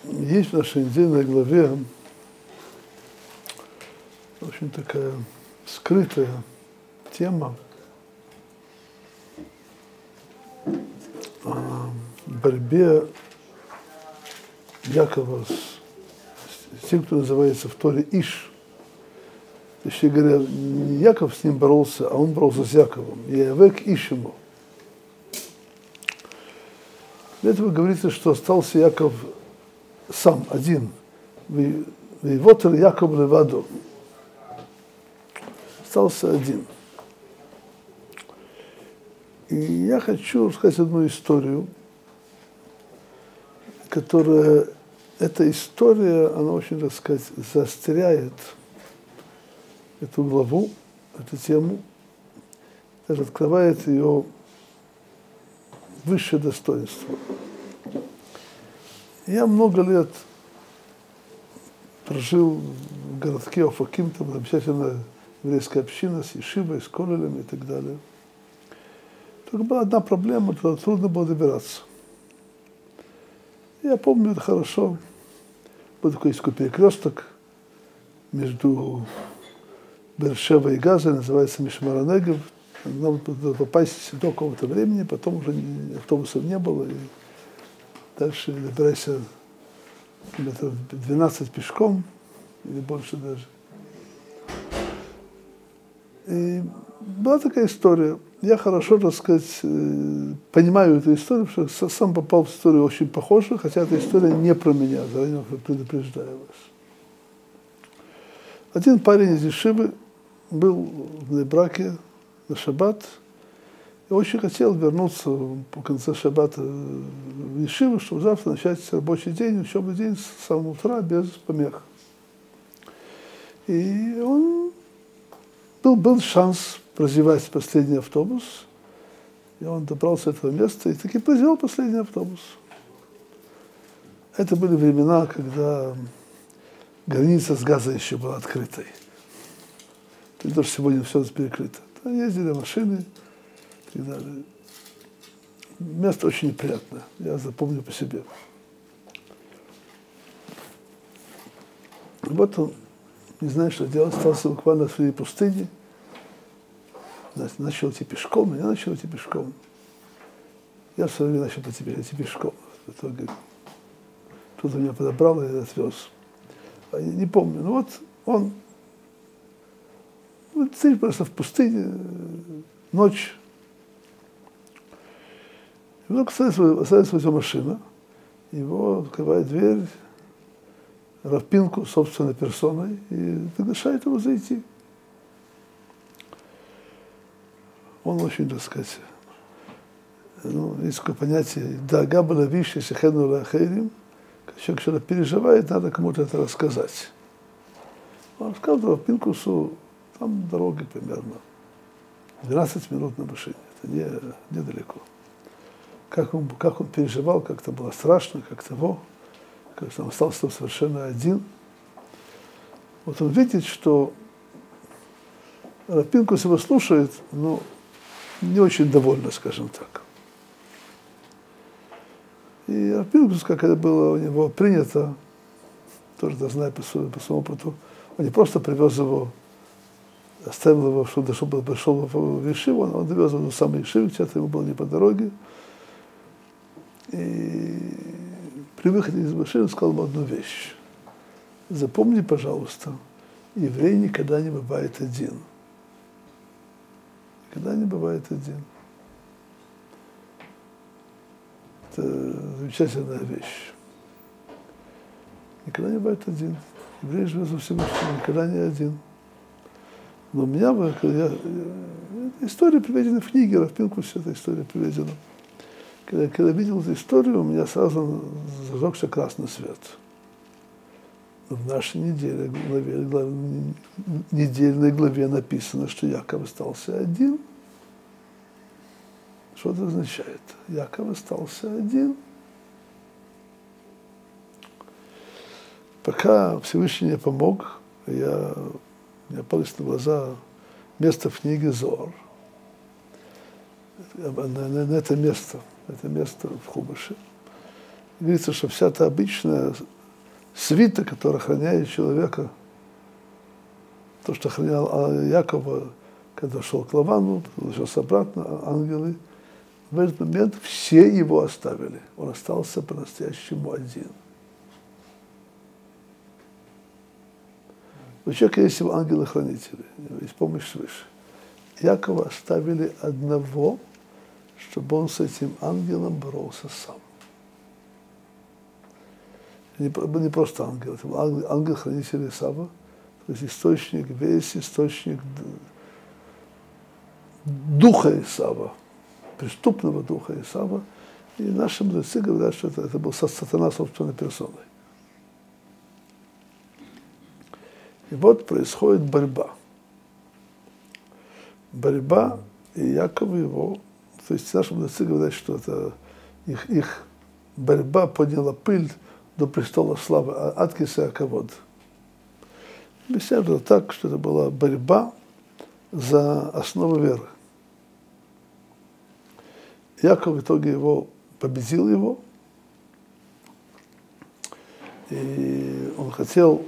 Есть в нашей недельной главе очень такая скрытая тема о борьбе Якова с тем, кто называется в Торе Иш. Точнее говоря, не Яков с ним боролся, а он боролся с Яковом. Явек Иш ему. Для этого говорится, что остался Яков сам, один. Вивотер Яков леваду. Остался один. И я хочу рассказать одну историю, которая, эта история, она очень, так сказать, заостряет эту главу, эту тему, даже открывает ее высшее достоинство. Я много лет прожил в городке Офаким, там замечательная еврейская община с ешивой, с коллелями и так далее. Только была одна проблема, туда трудно было добираться. Я помню это хорошо. Был такой перекресток между Бершевой и Газой, называется Мишмар-Негев. Нам попасть до какого-то времени, потом уже автобусов не было. И дальше добирайся метров 12 пешком, или больше даже. И была такая история. Я хорошо, так сказать, понимаю эту историю, потому что сам попал в историю очень похожую, хотя эта история не про меня, заранее предупреждаю вас. Один парень из Ешивы был в браке на шаббат и очень хотел вернуться по конце шаббата в Ешиву, чтобы завтра начать рабочий день, учебный день с самого утра без помех. И он был шанс прозевать последний автобус, и он добрался до этого места и таки прозевал последний автобус. Это были времена, когда граница с Газой еще была открытой. То есть даже сегодня все перекрыто. Там ездили машины и так далее. Место очень неприятное, я запомню по себе. Вот он, не знаю, что делать, остался буквально в своей пустыне. Начал идти пешком, я начал идти пешком. Я в свое время начал идти пешком. В итоге кто-то меня подобрал и отвез. Не помню. Ну вот он стоит просто в пустыне, ночь. И вдруг останавливается машина, его открывает дверь, Рав Пинкус собственной персоной и приглашает его зайти. Он очень, так сказать, есть такое понятие «дага была вещи, сехену лахейрим». Человек, когда переживает, надо кому-то это рассказать. Он рассказал Рав Пинкусу, там дорога примерно 12 минут на машине, это недалеко. Как он переживал, как это было страшно, как он остался там совершенно один. Вот он видит, что Рав Пинкус его слушает, но не очень довольна, скажем так. И Рав Пинкус, как это было у него принято, тоже это знаю по своему опыту, он не просто привез его, оставил его, чтобы пришел в Ешиву, он довез его до самой Ешивы, где-то ему было не по дороге. И при выходе из машины сказал ему одну вещь. Запомни, пожалуйста, еврей никогда не бывает один. Никогда не бывает один. Это замечательная вещь. Никогда не бывает один. Еврей живет во Всевышнем, никогда не один. Но у меня, история приведена в книге, Рав Пинкус, эта история приведена. Когда я видел эту историю, у меня сразу зажегся красный свет. Но в нашей недельной главе написано, что Яков остался один. Что это означает? Яков остался один. Пока Всевышний мне помог, у меня палец на глаза место в книге Зоар. На это место в Хумаше. Говорится, что вся та обычная свита, которая охраняет человека, то, что охранял Якова, когда шел к Лавану, возвращался обратно, ангелы, в этот момент все его оставили. Он остался по-настоящему один. У человека есть его ангелы-хранители, есть помощь свыше. Якова оставили одного, чтобы он с этим ангелом боролся сам. Не просто ангел, это был ангел-хранитель Исава, то есть источник, весь источник духа Исава, преступного духа Исава. И наши мудрецы говорят, что это был сатана собственной персоной. И вот происходит борьба. Борьба, и Яков его, то есть наши мудрецы говорят, что это их борьба подняла пыль до престола славы, от киса кавод. Объясняют это так, что это была борьба за основу веры. Яков в итоге его победил его, и он хотел,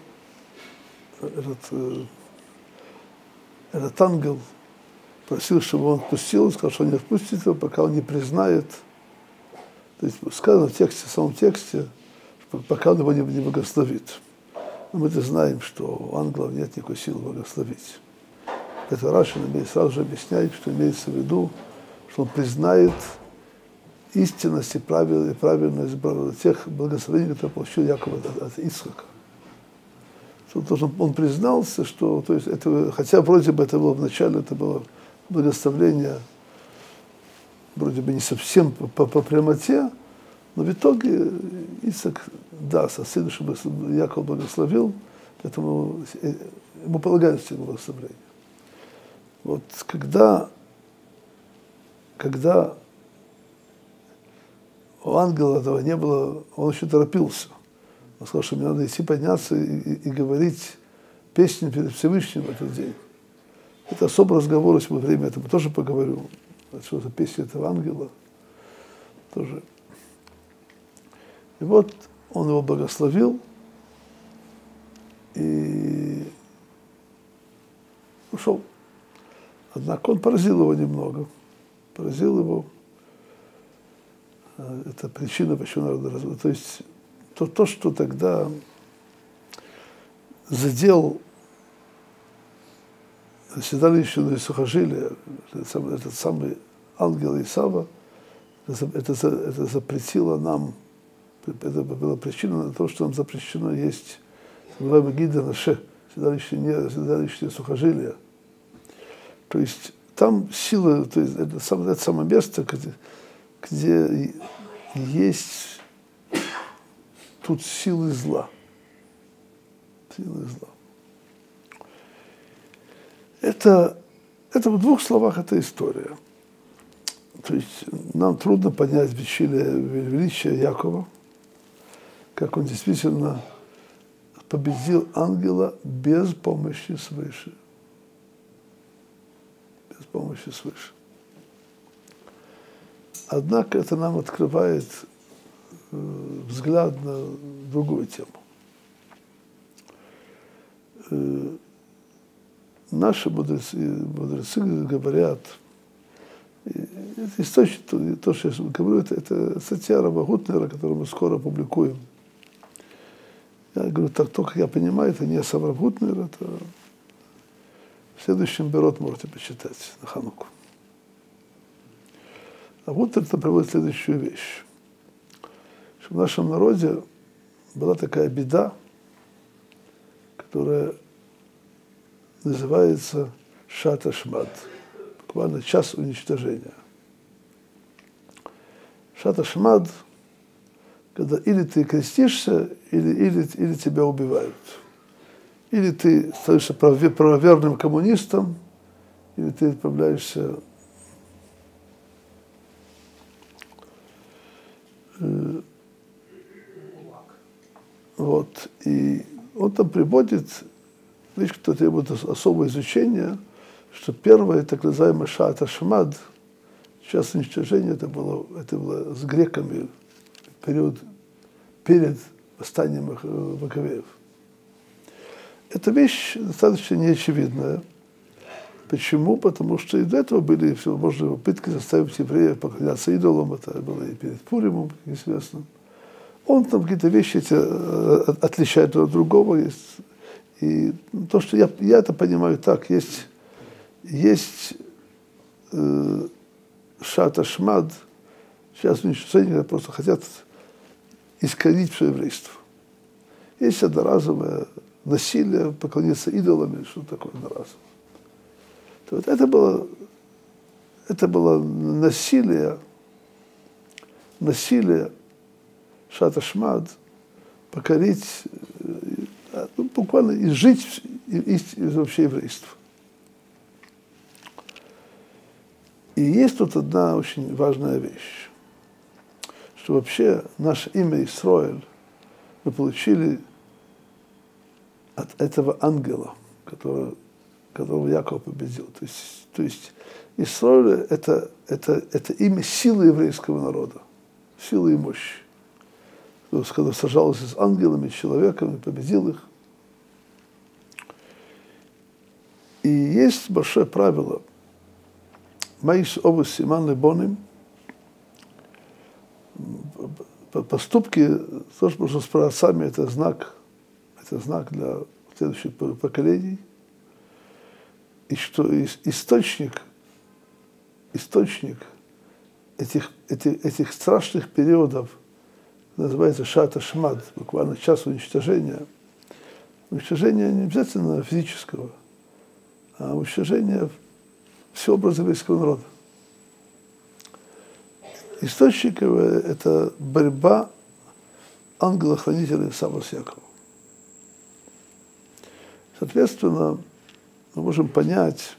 этот ангел просил, чтобы он отпустил, сказал, что он не отпустит его, пока он не признает. То есть сказано в тексте, в самом тексте, пока он его не благословит. Но мы-то знаем, что у ангелов нет никакой силы благословить. Это Раши сразу же объясняет, что имеется в виду, что он признает истинность и правильность тех благословений, которые получил Яков от Ицхака. Он признался, что, то есть это, хотя вроде бы это было вначале, это было благословление, вроде бы не совсем по прямоте, но в итоге Ицхак даст сыну, чтобы Яков благословил, поэтому ему полагается благословление. Вот когда у ангела этого не было, он еще торопился. Он сказал, что мне надо идти подняться и говорить песни перед Всевышним в этот день. Это особый разговор, если во время этого тоже поговорю. Что за песня этого ангела тоже. И вот он его благословил и ушел. Однако он поразил его немного. Поразил его. Это причина, почему надо разводить. То есть то, что тогда задел седалище и сухожилие, этот самый ангел Исава, это запретило нам, это была причина на то, что нам запрещено есть, называемый гида наше, седалище сухожилия. То есть там сила, то есть это самое место, где есть тут силы зла. Силы зла. Это в двух словах эта история. То есть нам трудно понять величие Якова, как он действительно победил ангела без помощи свыше. Без помощи свыше. Однако это нам открывает взгляд на другую тему. Наши мудрецы говорят, это источник, то, что я говорю, это статья Рава Гутнера, которую мы скоро опубликуем. Я говорю, так, только я понимаю, это не сам Рав Гутнер, это в следующем берот можете почитать на Хануку. А Гутнер это приводит следующую вещь. Что в нашем народе была такая беда, которая называется шат ашмад, буквально час уничтожения. Шат ашмад, когда или ты крестишься, или тебя убивают. Или ты становишься правоверным коммунистом, или ты отправляешься вот. И он там приводит вещь, которая требует особого изучения, что первое, так называемый шат ашмад, час уничтожения, это было с греками период перед восстание Маковеев. Эта вещь достаточно неочевидная. Почему? Потому что и до этого были всевозможные попытки заставить евреев поклоняться идолам. Это было и перед Пуримом, как известно. Он там какие-то вещи эти отличает друг от другого. Есть. И то, что я это понимаю так, есть Шат Ашмад, сейчас уничтожение просто хотят искоренить все еврейство. Есть одноразовое насилие, поклониться идолам, что такое одноразовое. То вот это было насилие Шат Ашмад, покорить, буквально изжить из вообще еврейства. И есть тут одна очень важная вещь, что вообще наше имя Исроэль мы получили от этого ангела, которого Яков победил. То есть Исроэль это имя силы еврейского народа, силы и мощи. Когда сражался с ангелами, с человеком, победил их. И есть большое правило. Маис овус симан лебоним. Поступки, то, что с праотцами, это знак для следующих поколений. И что источник этих страшных периодов называется Шат Ашмад, буквально час уничтожения. Уничтожение не обязательно физического, а уничтожение всего образа еврейского народа. Источник его – это борьба ангела-хранителя Исава с Яковом. Соответственно, мы можем понять,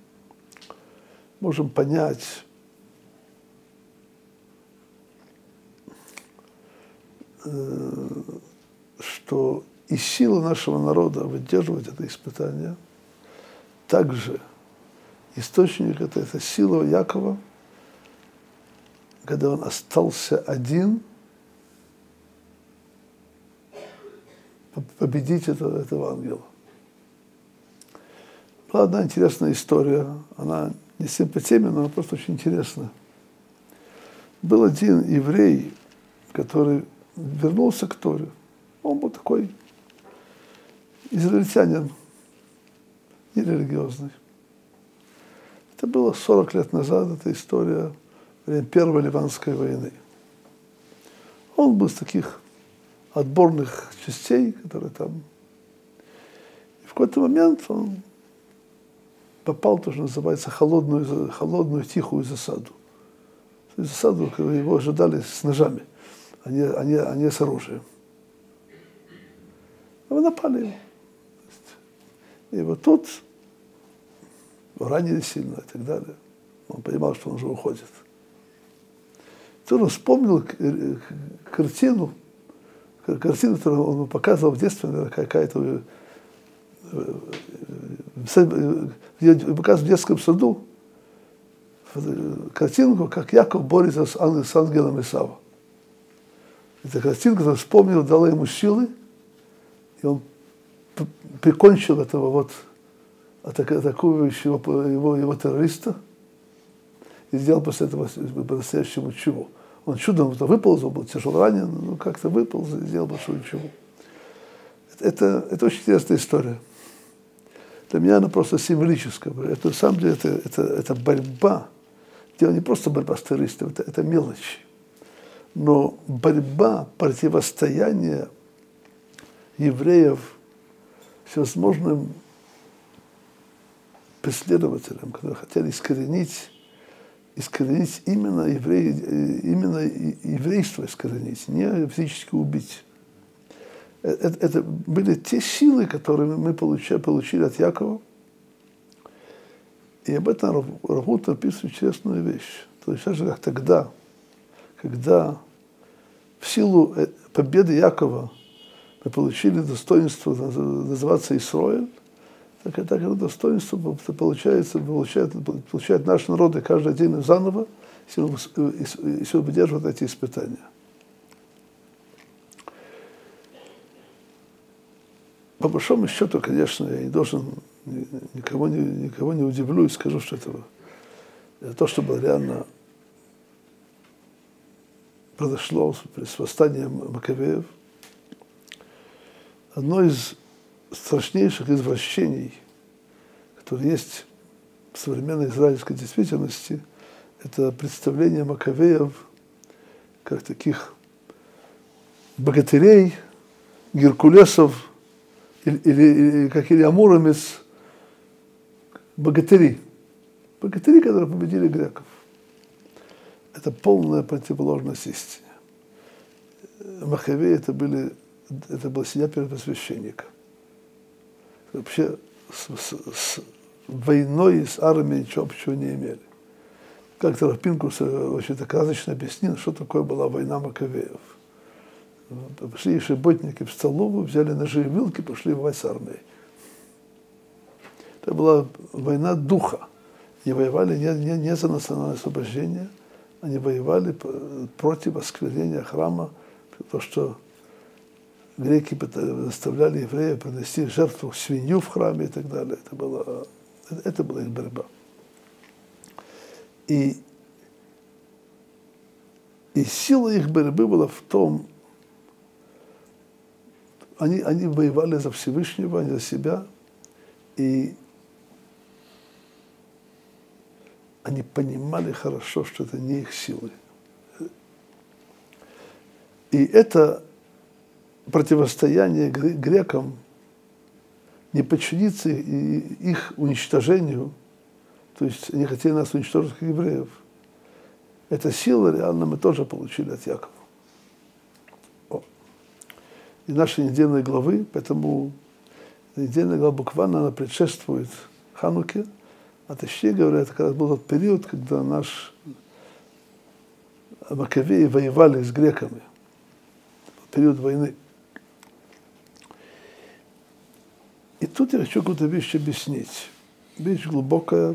что и сила нашего народа выдерживать это испытание, также источник это сила Якова, когда он остался один, победить этого ангела. Была одна интересная история, она не всем по теме, но она просто очень интересная. Был один еврей, который вернулся к Торе. Он был такой израильтянин, нерелигиозный. Это было 40 лет назад, эта история, во время Первой Ливанской войны. Он был из таких отборных частей, которые там... И в какой-то момент он попал в то, что называется холодную тихую засаду. Засаду, когда его ожидали с ножами, а не с оружием. И мы напали его. И вот тут ранили сильно и так далее. Он понимал, что он уже уходит. Тут он вспомнил картину, которую он показывал в детстве, наверное, какая-то, показывал в детском саду, картинку, как Яков борется с ангелом Исава. Эта картинка, он вспомнил, дала ему силы, и он прикончил этого вот атакующего его террориста и сделал после этого по-настоящему чуву. Он чудом выползал, был тяжело ранен, но как-то выполз и сделал большую чуву. Это очень интересная история. Для меня она просто символическая. Это, на самом деле это борьба. Дело не просто борьба с террористом, это мелочи. Но борьба, противостояние евреев всевозможным преследователям, которые хотели искоренить именно еврейство искоренить, не физически убить. Это были те силы, которые мы получили от Якова. И об этом Равут написывает интересную вещь. То есть, как тогда, когда в силу победы Якова мы получили достоинство называться Исроэль, так это достоинство получает наш народ и каждый день заново, если он выдерживает эти испытания. по большому счету, конечно, я не должен, никого не удивлю и скажу, что это то, что было реально произошло с восстанием Маковеев. Одно из страшнейших извращений, которые есть в современной израильской действительности, это представление Маковеев как таких богатырей, геркулесов или как Илья Муромец, богатыри, которые победили греков. Это полная противоположность истине. Маковеи это была семья первосвященника. Вообще с войной, с армией ничего общего не имели. Как-то Рав Пинкус очень так красочно объяснил, что такое была война Маковеев. Пошли шиботники в столовую, взяли ножи и вилки, пошли воевать с армией. Это была война духа. Они воевали не за национальное освобождение, они воевали против осквернения храма, то, что греки заставляли евреев принести жертву свинью в храме и так далее. Это была их борьба. И сила их борьбы была в том, они воевали за Всевышнего, а не за себя, и они понимали хорошо, что это не их силы. И это противостояние грекам, не подчиниться их уничтожению, то есть они хотели нас уничтожить как евреев. Эта сила реально мы тоже получили от Якова. И нашей недельной главы, поэтому недельная глава буквально она предшествует Хануке, а точнее говоря, это как раз был тот период, когда наш Маковеи воевали с греками, период войны. И тут я хочу какую-то вещь объяснить. Вещь глубокая.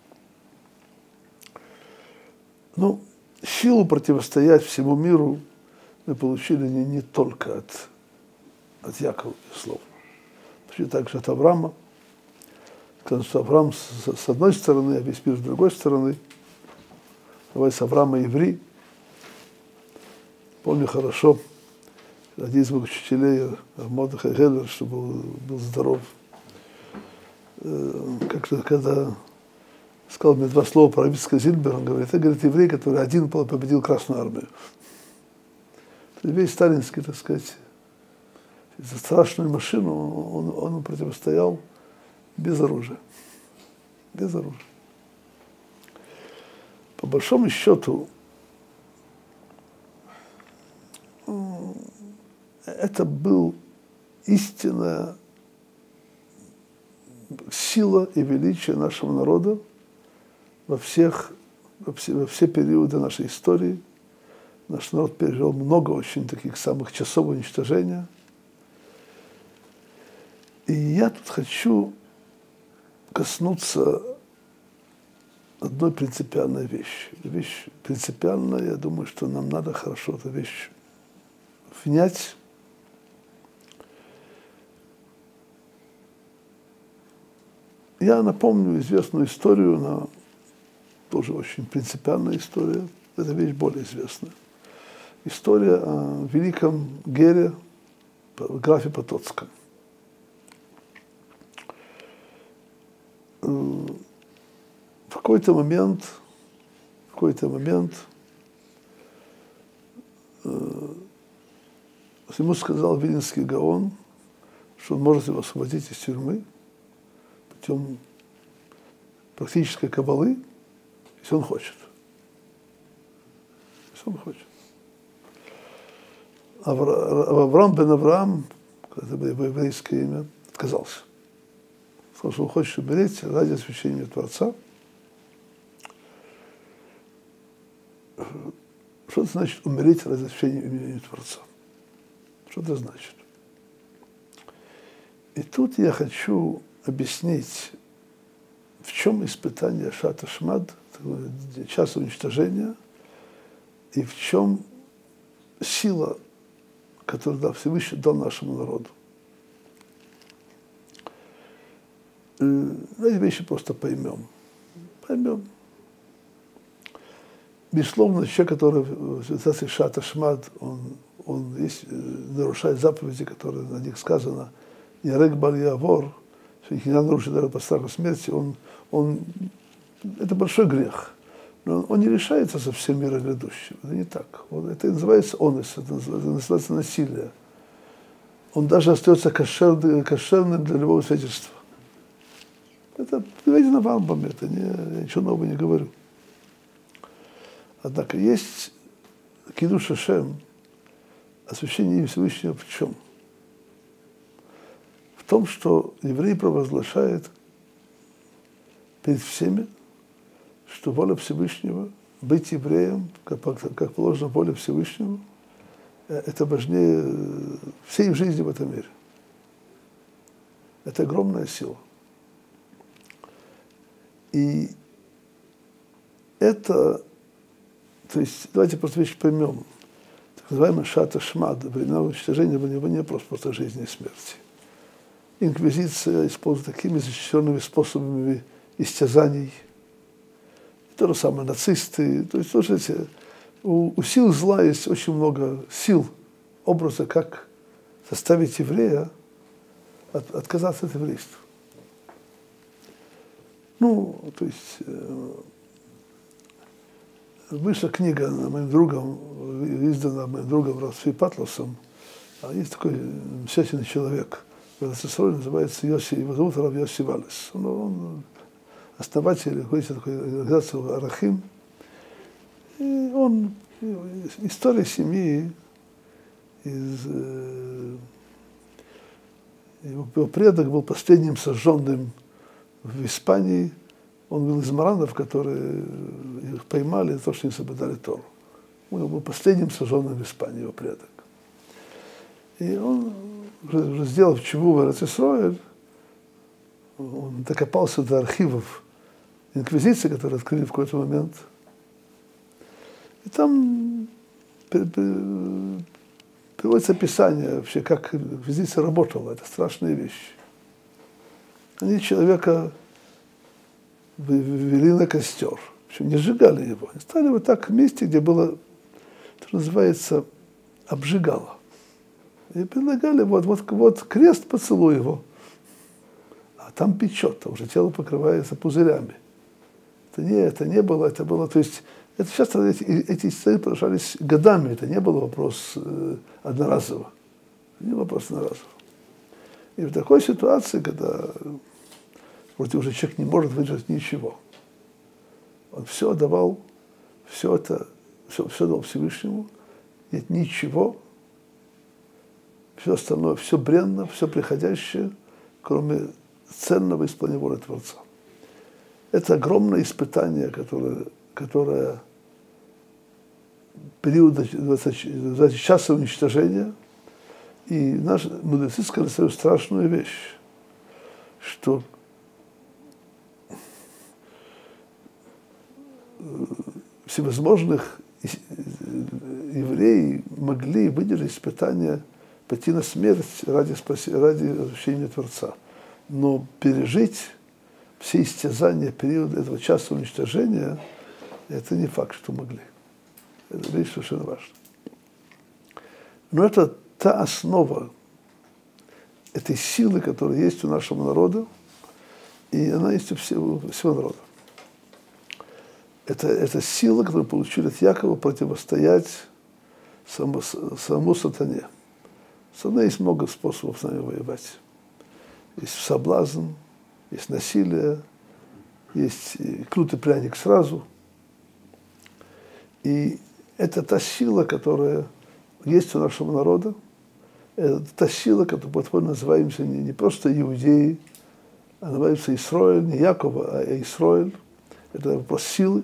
Ну, силу противостоять всему миру мы получили не только от Якова, безусловно. Почти так же от Авраама. Потому что Авраам с одной стороны, а весь мир с другой стороны. Давай с Авраама еврей. Помню хорошо, один из моих учителей, Мордехай Геллер, что был здоров, как-то когда сказал мне два слова про Равицкого Зильбера, он говорит, это, говорит, еврей, который один победил Красную армию. То есть весь сталинский, так сказать, за страшную машину он противостоял без оружия. Без оружия. По большому счету, это был истинная сила и величие нашего народа во все периоды нашей истории. Наш народ пережил много очень таких самых часов уничтожения. И я тут хочу коснуться одной принципиальной вещи. Вещь принципиальная, я думаю, что нам надо хорошо эту вещь внять. Я напомню известную историю, она тоже очень принципиальная история, эта вещь более известная. История о великом Гере, графе Потоцком. В какой-то момент ему сказал Виленский Гаон, что он может его освободить из тюрьмы путем практической кабалы, если он хочет. Если он хочет. Авраам бен Авраам, это было его еврейское имя, отказался. Сказал, что он хочет умереть ради освящения Творца. Что это значит умереть ради освящения имени Творца? Что это значит? И тут я хочу объяснить, в чем испытание Шата Шмад, часа уничтожения, и в чем сила, которую Всевышний дал нашему народу. эти вещи просто поймем. Поймем. Безусловно, человек, который в ситуации шата шмат, он нарушает заповеди, которые на них сказано, «Ярек баль явор», что их не надо нарушить даже по страху смерти, это большой грех. Но он не решается со всем миром грядущим. Это не так. Это называется онес, это называется насилие. Он даже остается кошерным для любого свидетельства. Это приведено в Рамбаме, я ничего нового не говорю. Однако есть кидуш Ашем, освящение имени Всевышнего в чем? В том, что еврей провозглашает перед всеми, что воля Всевышнего, быть евреем, как положено воле Всевышнего, это важнее всей жизни в этом мире. Это огромная сила. И это, то есть, давайте просто вещи поймем. Так называемый шата шмад, времена уничтожения, было не просто жизни и смерти. Инквизиция использует такими защищенными способами истязаний. То же самое нацисты. То есть, слушайте, у сил зла есть очень много сил, образа, как заставить еврея отказаться от еврейства. Ну, то есть, вышла книга моим другом, издана моим другом Равцви Патлосом. Есть такой замечательный человек, в СССР, называется его зовут Рав Йоси Валес. Он основатель какой-то такой организации Арахим. И он, история семьи, его предок был последним сожженным в Испании. Он был из маранов, которые их поймали за то, что они соблюдали Тору. Он был последним сожженным в Испании, его предок. И он, уже сделав чуву в Эрец-Исроэль, он докопался до архивов инквизиции, которые открыли в какой-то момент. И там приводится описание вообще, как инквизиция работала. Это страшные вещи. Они человека ввели на костер. Причем не сжигали его. Они стали вот так в месте, где было, что называется, обжигало. И предлагали, вот крест, поцелуй его. А там печет, а уже тело покрывается пузырями. Это не было, это было, то есть, это часто эти истории продолжались годами, это не был вопрос одноразово. Не вопрос одноразово. И в такой ситуации, когда вроде уже человек не может выдержать ничего, он все отдавал, все дал Всевышнему, нет ничего, все остальное, все бренно, все приходящее, кроме ценного исполнения воли Творца. Это огромное испытание, которое период 20 часов уничтожения. И наши мудрецы сказали свою страшную вещь, что всевозможных евреи могли выдержать испытания, пойти на смерть ради возвращения Творца. Но пережить все истязания периода этого часа уничтожения, это не факт, что могли. Это вещь совершенно важная. Но это та основа этой силы, которая есть у нашего народа, и она есть у всего народа. Это сила, которую получили от Якова, противостоять самому сатане. Сатана есть много способов с нами воевать. Есть соблазн, есть насилие, есть кнут и пряник сразу. И это та сила, которая есть у нашего народа. Это та сила, которую мы называемся не просто иудеи, а называемся Исроэль, не Якова, а Исроэль. Это вопрос силы.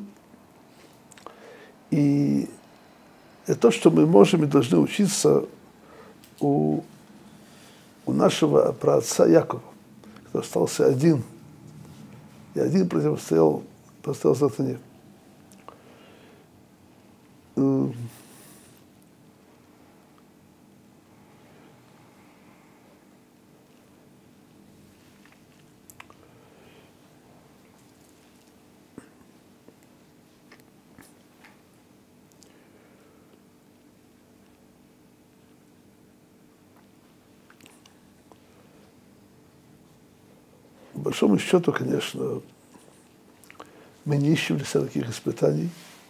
И это то, что мы можем и должны учиться у нашего праотца Якова, который остался один. И один противостоял сатане. По большому счету, конечно, мы не ищем для себя таких испытаний.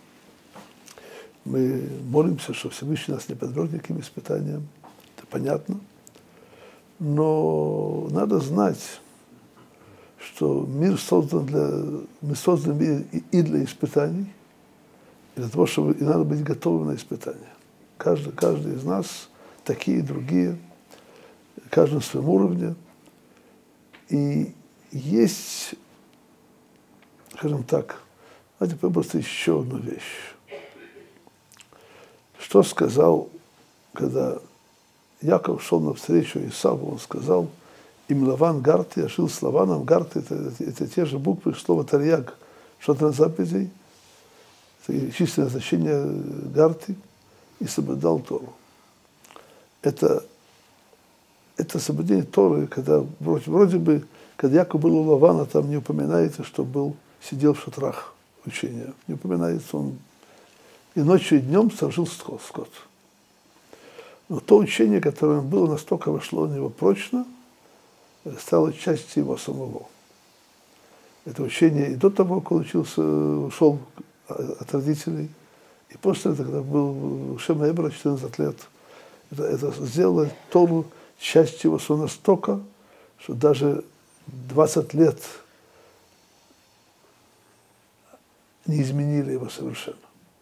Мы молимся, что Всевышний нас не подвергнет никаким испытаниям. Это понятно. Но надо знать, что мир создан мы созданы и для испытаний, и для того, чтобы и надо быть готовым на испытания. Каждый из нас, такие и другие, каждый на своем уровне. И есть, скажем так, давайте просто еще одну вещь. Что сказал, когда Яков шел навстречу Исаву, он сказал: им Лаван Гарти, я жил с Лаваном. Гарти это те же буквы, слово Тарьяг, что-то на заповедей, это чистое значение Гарти, и соблюдал Тору. Это соблюдение Торы, когда вроде бы, когда Яков был у Лавана, там не упоминается, что сидел в шатрах учения. Не упоминается, он и ночью, и днем сторожил скот. Но то учение, которое он был, настолько вошло в него прочно, стало частью его самого. Это учение и до того, как он ушел от родителей, и после этого, когда был Шем Эбра 14 лет, это сделало Тору частью его самого настолько, что даже 20 лет не изменили его совершенно.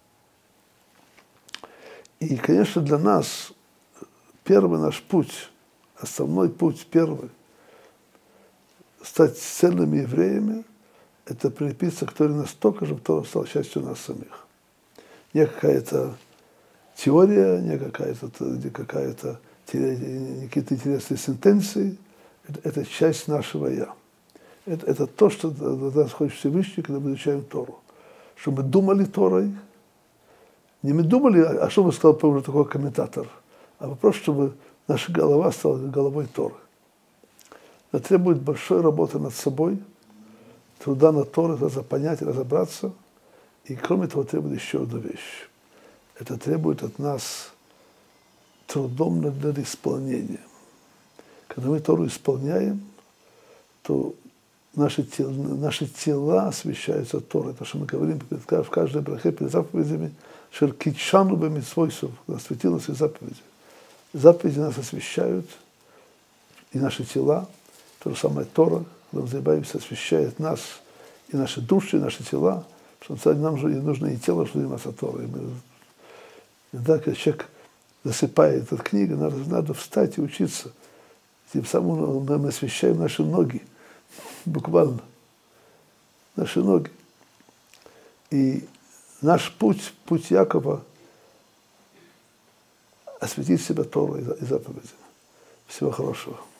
И, конечно, для нас первый наш путь, основной путь первый, стать цельными евреями, это прилепиться к Торе настолько же, что стал частью нас самих. Не какая-то теория, не какие-то интересные сентенции. Это часть нашего «я». Это то, что нас хочет Всевышний, когда мы изучаем Тору. Чтобы мы думали Торой. Не мы думали, а что бы сказал уже такой комментатор, а вопрос, чтобы наша голова стала головой Торы. Это требует большой работы над собой, труда над Торой, надо понять, разобраться. И кроме того, требует еще одну вещь. Это требует от нас трудом над исполнением. Когда мы Тору исполняем, то наши тела освящаются Торой. То, что мы говорим в каждой брахе перед заповедями, «Шеркитшану бемитсвойсов», осветил нас и заповеди. Заповеди нас освящают, и наши тела, то же самое Тора, когда мы занимаемся, освящает нас, и наши души, и наши тела, потому что нам же нужно и тело, чтобы заниматься Торой. Иногда, когда человек засыпает от книги, надо встать и учиться. Тем самым мы освящаем наши ноги, буквально, наши ноги. И наш путь Якова, осветить себя Торой и заповедями. Всего хорошего.